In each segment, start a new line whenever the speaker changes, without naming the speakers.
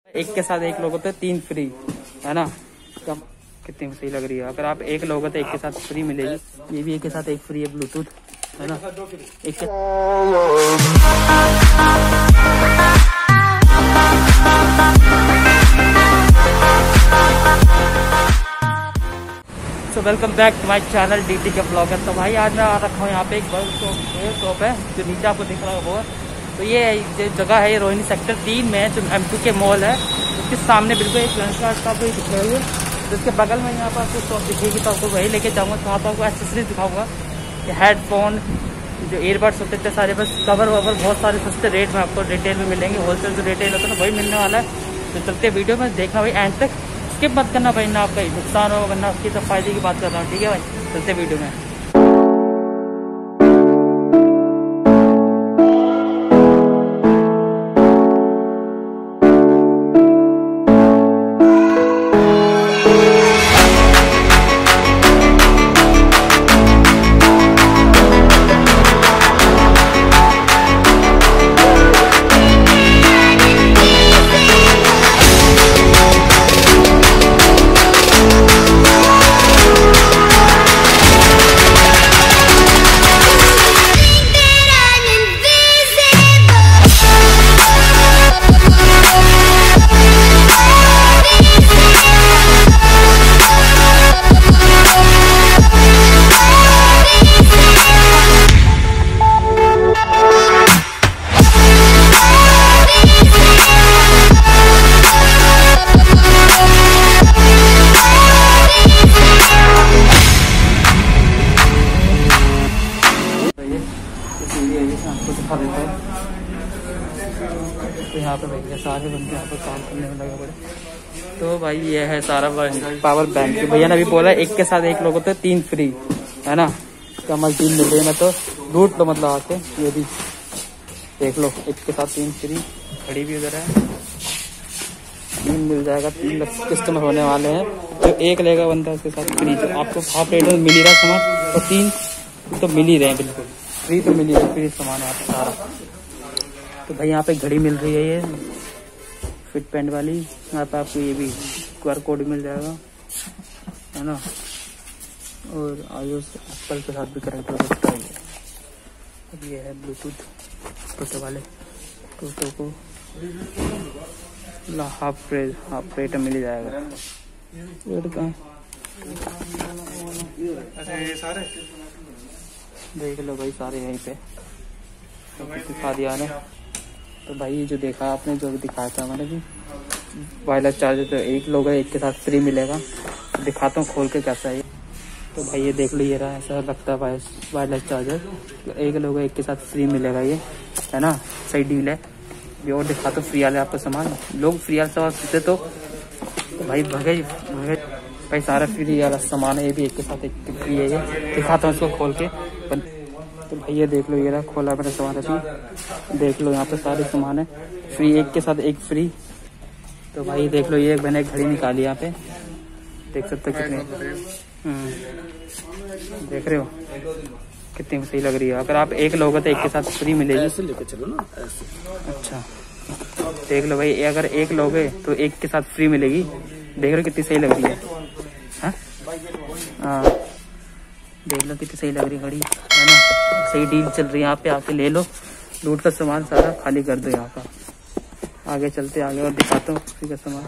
एक के साथ एक लोगों तो 3 फ्री है ना। कम कितनी सही लग रही है। अगर आप एक लोगों तो एक के साथ फ्री मिलेगी। ये भी एक के साथ एक फ्री है, ब्लूटूथ है ना। एक तो welcome back to my channel DT के ब्लॉगर। तो भाई आज मैं आ रखा हूँ यहाँ पे एक बल्ब शॉप है जो नीचे आपको दिख रहा है वो। तो ये जो जगह है ये रोहिणी सेक्टर 3 में है, जो M2 के मॉल है उसके सामने बिल्कुल एक लेंसकार्ट का भी दिख रही है। तो इसके बगल में यहाँ पर आपको शॉप दिखेगी तो आपको वही लेके जाऊँगा। तो वहाँ पर आपको एक्सेसरीज दिखाऊंगा, हेडफोन जो ईयरबड्स होते थे सारे, बस कवर ववर बहुत सारे सस्ते रेट में आपको रिटेल में मिलेंगे। होलसेल जो रिटेल होता है ना वही मिलने वाला है। तो चलते वीडियो में देखना भाई एंड तक, स्किप मत करना भाई, ना आपका नुकसान हो वरना आपकी तो फायदे की बात कर रहा हूँ। ठीक है भाई, चलते वीडियो में। तो यहाँ पे भैया सारे बंदे यहाँ पर काम करने में लगे पड़े। तो भाई ये है सारा पावर बैंक। भैया ने अभी बोला एक के साथ एक लोगों तो 3 फ्री है ना। कमल 3 मिल रही है, मैं तो लूट लो मतलब आके। ये भी देख लो, एक के साथ 3 फ्री। घड़ी भी उधर है, 3 मिल जाएगा। 3 कस्टमर होने वाले हैं, जो एक लेगा बंदा उसके साथ फ्री। तो आपको हाफ रेट में मिल ही रहा सामान, तो 3 तो मिल ही रहे हैं बिल्कुल फ्री। तो मिल ही रहा फ्री सामान है आपको सारा। तो भाई यहाँ पे घड़ी मिल रही है ये फिट पेंट वाली। यहाँ पे आपको ये भी QR कोड मिल जाएगा है ना। और iOS एप्पल के साथ भी कनेक्ट हो सकता है। अब ये है ब्लूटूथ छोटे वाले टोटो को हाफ रेट मिल ही जाएगा। देख लो भाई सारे यहीं पे दिखा दिया ने। तो भाई जो देखा आपने, जो दिखाया था मैंने भी वायरलेस चार्जर, तो एक लोग एक के साथ फ्री मिलेगा। तो दिखाता हूँ खोल के कैसा है। तो भाई ये देख लो, ये रहा, ऐसा लगता है वायरलेस चार्जर। तो एक लोग एक के साथ फ्री मिलेगा ये है ना। सही डील है ये। और दिखाता हूँ फ्री वाले आपको सामान। लोग फ्री वाले सामान सीखते तो भाई भगे भाई सारा फ्री वाला सामान है। ये भी एक के साथ एक फ्री है। ये दिखाता हूँ इसको खोल के। तो भाई ये देख लो, ये रहा खोला मेरा सामान अभी। देख लो यहाँ पे सारे सामान है फ्री, एक के साथ एक फ्री। तो भाई देख लो, ये मैंने घड़ी निकाली यहाँ पे, देख सकते हो कितने देख रहे हो कितनी सही लग रही है। अगर आप एक लोगे तो एक के साथ फ्री मिलेगी। ऐसे लेके चलो ना ऐसे। अच्छा देख लो भाई, अगर एक लोगे तो एक के साथ फ्री मिलेगी। देख लो कितनी सही लग रही है। हाँ देख लो कितनी सही लग रही घड़ी है ना। सही डील चल रही है, यहाँ पे आके ले लो। लूट का सामान सारा खाली कर दो यहाँ का। आगे चलते आगे और दिखाता हूँ फ्री का सामान।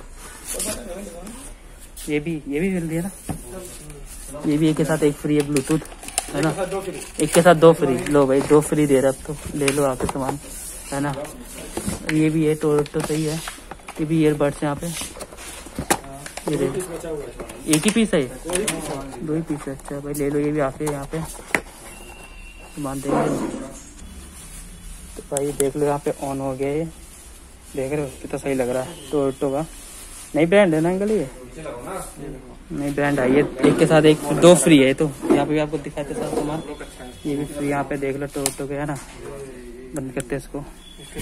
ये भी मिल रही है ना। ये भी एक के साथ एक फ्री है, ब्लूटूथ है ना। एक के साथ 2 फ्री। लो भाई 2 फ्री दे रहा, अब तो ले लो आके सामान है ना। ये भी है तो सही है। ये भी ईयरबड्स यहाँ पे, ये एक ही पीस है, 2 ही पीस है। अच्छा भाई ले लो, ये भी आके यहाँ पे सामान देंगे। तो भाई देख लो यहाँ पे ऑन हो गया ये। देख रहे हो कितना सही लग रहा है। टोयोटो का नई ब्रांड है ना अंकल, ये नई ब्रांड है। ये एक के साथ एक 2 फ्री है। तो यहाँ पे भी आपको दिखाते सारा सामान, ये भी फ्री यहाँ पे देख लो। टोयोटो के है ना। बंद करते हैं इसको।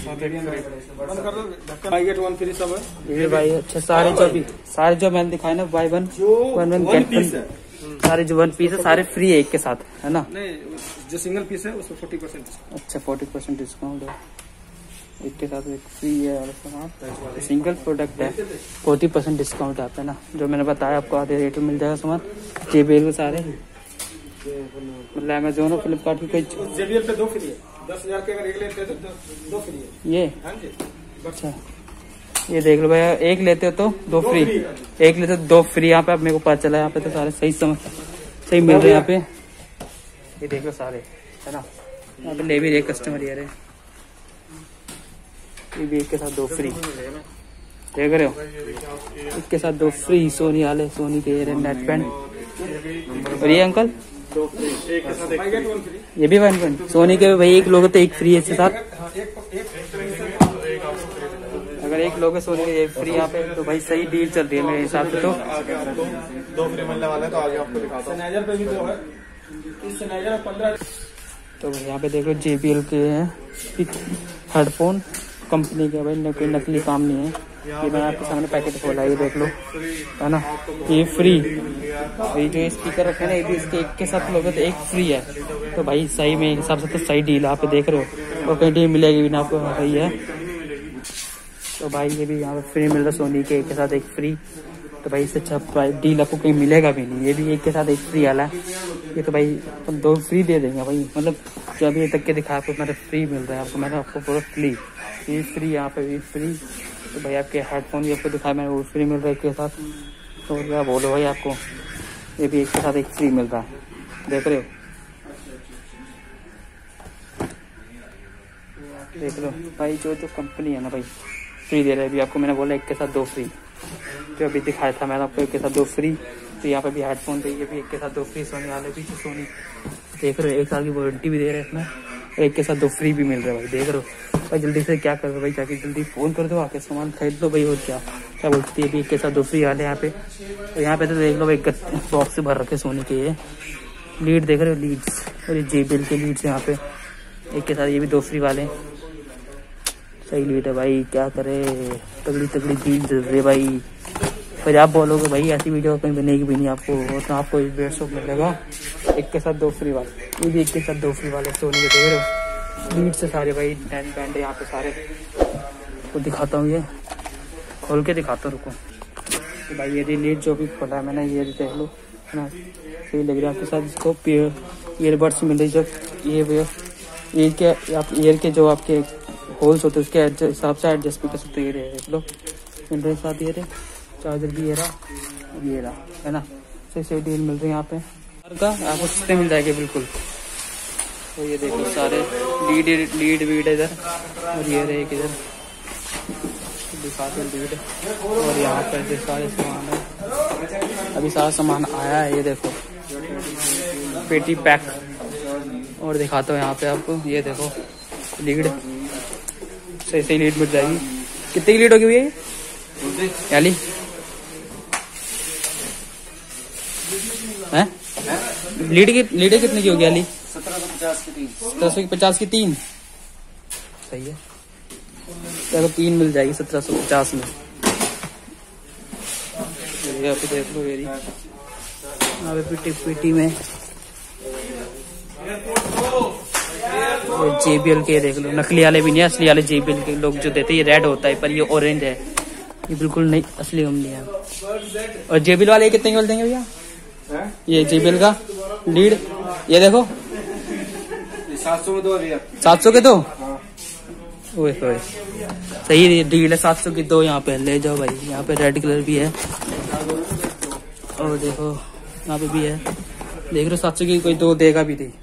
ये भाई अच्छा सारे जो मैंने दिखाए ना, बाय 1 गेट 1 सारे जो 1 पीस है सारे फ्री है एक के साथ है ना।
नहीं, जो सिंगल पीस है उसमें 40%।
अच्छा 40% डिस्काउंट है। एक के साथ एक फ्री है और सामान सिंगल प्रोडक्ट है। 40% डिस्काउंट आता है ना, जो मैंने बताया आपको आधे रेट में मिल जाएगा सामान। JBL के सारे मतलब अमेजोन और फ्लिपकार्ट की कोई
JBL पे 2 फ्री है। 10,000 के अगर एक लेते हो तो 2 फ्री है।
ये
हाँ जी।
अच्छा ये देख लो भैया, एक लेते हो तो 2 फ्री, एक लेते हो 2 फ्री। यहाँ पे अब मेरे को पता चला यहाँ पे तो सारे सही मिल रहे हैं यहाँ पे। ये देख लो सारे है ना, यहाँ पे ले भी रहे कस्टमर ये रहे। ये भी एक के साथ 2 फ्री देख रहे हो, इसके साथ 2 फ्री सोनी वाले, सोनी के ये नेट बैंड। और ये अंकल
2 फ्री, एक के साथ 1 फ्री।
ये भी 1 बैंड सोनी के भाई, एक लोग तो 1 फ्री है इसके साथ। अगर एक लोग सोनी के 1 फ्री यहाँ पे तो भाई सही डील चल रही है मेरे हिसाब से। तो
2 फ्री मिलने वाला है, तो आगे आपको दिखाता हूँ। सैनिटाइजर पे भी 2 है, इस सैनिटाइजर 15। तो
यहाँ पे देख लो JBL के हैं हेडफोन कंपनी के भाई, कोई नकली काम नहीं है। ये मैंने आपके सामने पैकेट खोला है, ये देख लो है ना, ये फ्री। ये जो स्पीकर रखे ना, ये भी इसके एक के साथ लोगे तो 1 फ्री है। तो भाई सही में हिसाब से तो सही डील आप देख रहे हो, और कहीं डील मिलेगी भी ना आपको भाई है। तो भाई ये भी यहाँ पे फ्री मिल रहा है सोनी के, एक के साथ 1 फ्री। तो भाई इससे अच्छा डील आपको कहीं मिलेगा भी नहीं। ये भी एक के साथ 1 फ्री वाला है, ये तो भाई हम 2 फ्री दे देंगे भाई। मतलब जो अभी तक के दिखा आपको मेरा फ्री मिल रहा है आपको, मैंने आपको पूरा फ्री, ये फ्री यहाँ पे भी फ्री। तो भाई आपके हेडफोन भी आपको दिखाया मैंने, वो फ्री मिल रहा है एक के साथ। तो क्या बोलो भाई आपको, ये भी एक के साथ 1 फ्री मिल रहा है, देख रहे हो, देख लो भाई। जो कंपनी है ना भाई फ्री दे रहा है। अभी आपको मैंने बोला 1 के साथ 2 फ्री, जो अभी दिखाया था मैंने आपको 1 के साथ 2 फ्री। तो यहाँ पे भी हेडफोन चाहिए, भी 1 के साथ 2 फ्री सोनी वाले, पीछे सोनी देख रहे हो, 1 साल की वारंटी भी दे रहे हैं इसमें, 1 के साथ 2 फ्री भी मिल रहा है भाई, देख रहे हो भाई। जल्दी से क्या कर रहे हो भाई, जाके जल्दी फोन कर दो, आके सामान खरीद लो भाई। और क्या बोलती है, अभी 1 के साथ 2 फ्री वाले यहाँ पे। तो यहाँ पे तो देख लो भाई, बॉक्स से भर रखे सोनी के। ये लीड देख रहे हो, लीड्स, और ये JBL के लीड्स यहाँ पे 1 के साथ, ये भी 2 फ्री वाले। सही लीड है भाई, क्या करे, तगड़ी डील चल रही है भाई। फिर आप बोलोगे भाई ऐसी वीडियो कहीं बनेगी भी नहीं आपको, और तो आपको 150 मिलेगा 1 के साथ 2 फ्री वाले। ये भी 1 के साथ 2 फ्री वाले सोनी के देख रहे हो, लीड से सारे भाई नेट बैंड यहाँ पे सारे। तो दिखाता हूँ, ये खोल के दिखाता हूँ, रुको। तो भाई ये लीड जो भी खोला है मैंने, ये देख लो है ना, सही लग रहा है आपके साथ। इसको ईयरबड्स मिल रही, जब ईयर के जो आपके होल्स होते हैं उसके हिसाब से एडजस्ट भी कर सकते। ये देख लो मिल रहे साथ, ये चार्जर भी ये रहा है ना, सही डील मिल रही है यहाँ पे का, आपको सस्ते मिल जाएगी बिल्कुल। तो ये देखो सारे लीड वीड इधर, और ये रहे इधर दिखाते लीड, और यहाँ पर जो सारे सामान है, अभी सारा सामान आया है। ये देखो पेटी पैक, और दिखाता हूँ यहाँ पे आपको, ये देखो लीड, सही लीड मिल जाएगी। कितनी की लीड होगी भैया याली है? लीड कितने की होगी याली? 1750 की 3 सही है, तो 3 मिल जाएगी 1750 में। यहाँ पे देख लो, यहाँ पे पीटी में JBL के देख लो, नकली वाले भी नहीं, असली वाले JBL के लोग जो देते हैं। ये रेड होता है पर ये ऑरेंज है, ये बिल्कुल नहीं असली कंपनी है। और JBL वाले कितने के मिल देंगे भैया? ये JBL का लीड ये देखो
700 में 2 भैया,
700 के 2। ओए सही डील है, 700 की 2 यहाँ पे ले जाओ भाई। यहाँ पे रेड कलर भी है, और देखो यहाँ पे भी है, देख रहे हो 700 की कोई 2 देगा भी नहीं,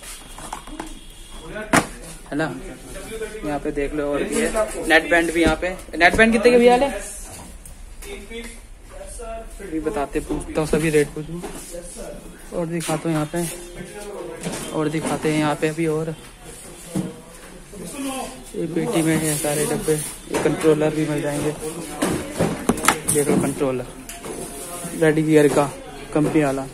है ना। यहाँ पे देख लो, और भी है नेट बैंड भी यहाँ पे। नेट बैंड कितने के भैया ले भी बताते, पूछता हूँ सभी रेट पूछूँ, और दिखाता हूँ यहाँ पे, और दिखाते हैं यहाँ पे अभी। और ये पेटी में है सारे डब्बे, ये कंट्रोलर भी मिल जाएंगे, देख लो कंट्रोलर रेडी गियर का कंपनी वाला।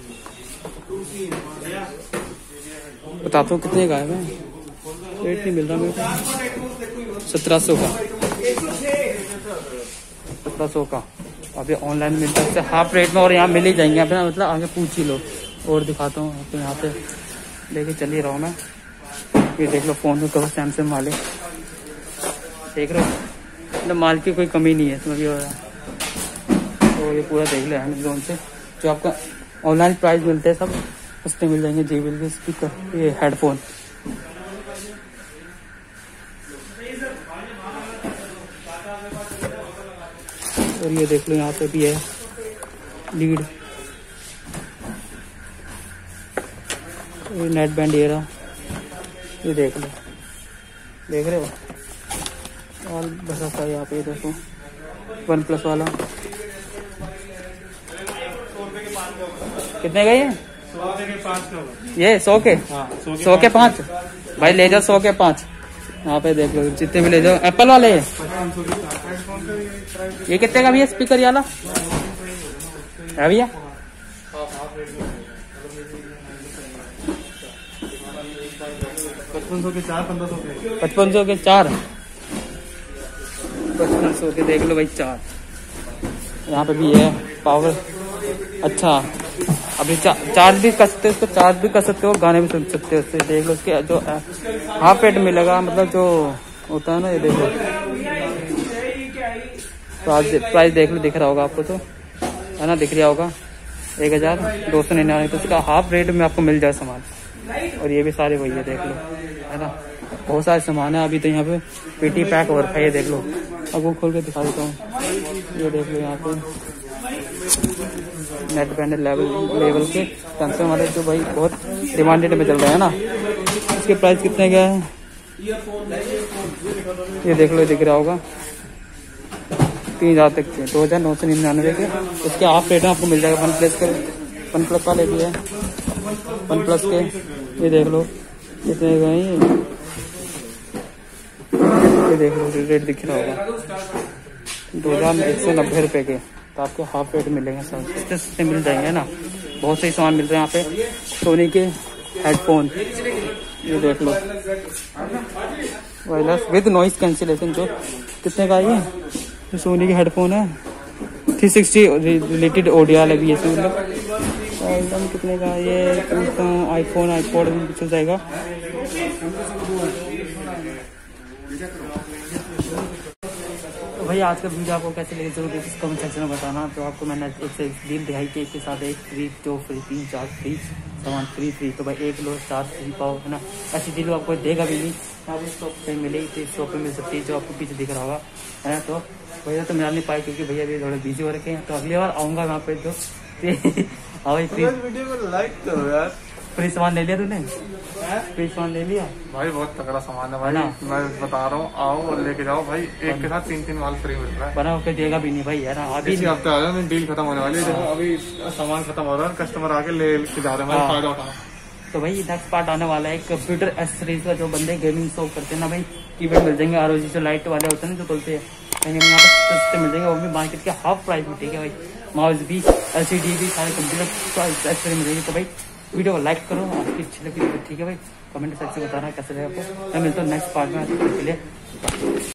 बताता हूँ कितने का है, रेट नहीं मिल रहा मेरे को, 1700 का, 1700 का अभी ऑनलाइन मिलता है हाफ रेट में, और यहाँ मिल ही जाएंगे आप, मतलब आगे पूछ ही लो। और दिखाता हूँ आपको, यहाँ पे लेके चल ही रहा हूँ मैं। ये देख लो फोन में कवर सैमसंग वाले, देख रहे हो, मतलब माल की कोई कमी नहीं है इसमें भी हो रहा है। तो ये पूरा देख लो अमेज़न से, जो आपका ऑनलाइन प्राइस मिलते हैं सब उसमें मिल जाएंगे। JBL के स्पीकर, ये हेडफोन। और ये देख लो यहाँ पे भी है लीड, ये नेट बैंड ये रहा, ये देख लो, देख रहे हो और भरा था यहाँ पे। देखो OnePlus वाला कितने का ये? 100 के 100 के 5 भाई ले जाओ, 100 के 5 यहाँ पे देख लो, जितने भी ले जाओ। एप्पल वाले ये कितने का भैया स्पीकर ये वाला है भैया?
5500 के 4, 1500 के
5500 के 4, 5500 के देख लो भाई 4। यहाँ पे भी है पावर। अच्छा अभी चार्ज भी कर सकते हो इसको, चार्ज भी कर सकते हो, गाने भी सुन सकते हो उससे। देख लो उसके जो हाफ रेट मिलेगा, मतलब जो होता है ना, ये देखो प्राइस देख लो, दिख रहा होगा आपको तो, है ना, दिख रहा होगा 1299। तो उसका हाफ रेट में आपको मिल जाए सामान। और ये भी सारे वही है, देख लो, है ना, बहुत सारे सामान है। अभी तो यहाँ पे PT पैक और है, ये देख लो। अब वो खोल के दिखा देता हूँ, ये देख लो यहाँ पे नेट बैंड लेवल के कंसर्न वाले, जो भाई बहुत डिमांडेड में चल रहा है ना। इसके प्राइस कितने का है ये देख लो, दिख रहा होगा 3000 तक के, 2999 के। उसके हाफ रेट में आपको मिल जाएगा। OnePlus वाले भी है, OnePlus के ये देख लो कितने का है ये देख लो, रेट दिख रहा होगा 2190 रुपए के। तो आपको हाफ रेट मिलेंगे, सब सस्ते सस्ते मिल जाएंगे ना। बहुत सही सामान मिल रहे हैं यहाँ पे। सोनी के हेडफोन ये देख लो, वायरलेस विद नॉइस कैंसिलेशन, जो कितने का है ये सोनी के हेडफोन है। 360 रिलेटेड ऑडियो लगी है इसमें, मतलब एकदम कितने का ये आईफोन आईपॉड में चल जाएगा। तो भाई आज का वीडियो आपको कैसे लगे जरूर कमेंट सेक्शन में बताना। तो आपको मैंने एक से एक डील दिखाई कि एक के साथ एक फ्री, जो फ्री 3-4 फ्री सामान फ्री। तो भाई 1 लो 4 फ्री पाओ, है ना। ऐसी डील आपको देगा भी नहीं, आप इस शॉप पे मिलेगी तो इस शॉप पे मिल सकती है, जो आपको पीछे दिख रहा होगा, है ना। तो भैया तो मिला नहीं पाए क्योंकि भैया अभी थोड़े बिजी हो रखे हैं। तो अगली बार आऊँगा वहाँ पे। तो हाँ भाई
वीडियो को लाइक करो यार।
फ्री सामान ले लिया तूने? फ्री सामान ले लिया
भाई, बहुत तगड़ा सामान है भाई,
ना?
मैं बता रहा हूँ, आओ और लेके जाओ भाई। एक के साथ 3 माल फ्री मिल रहा है।
बना होकर देगा भी नहीं भाई, है ना। अभी
इसी हफ्ते आ जाओ, डील खत्म होने वाली है। देखो अभी सामान खत्म हो रहा है, कस्टमर आके ले जा रहे हैं, फायदा उठाओ।
तो भाई नेक्स्ट पार्ट आने वाला है कंप्यूटर एक्सेसरीज का। जो बंदे गेमिंग शॉप करते हैं ना भाई, कीबोर्ड मिल जाएंगे, ROG जो लाइट वाले होते हैं ना, जो बोलते हैं यहाँ पर सस्ते मिल जाएंगे, वो भी मार्केट के हाफ प्राइस में। ठीक है भाई, माउस भी, LCD भी, सारे कंप्यूटर एक्सेसरी मिल जाएगी। तो भाई वीडियो को लाइक करो, आपकी अच्छी लगी। ठीक है भाई, कमेंट सेक्शन में बताना कैसे लगे आपको। मैं मिलता हूँ नेक्स्ट पार्ट में, के लिए।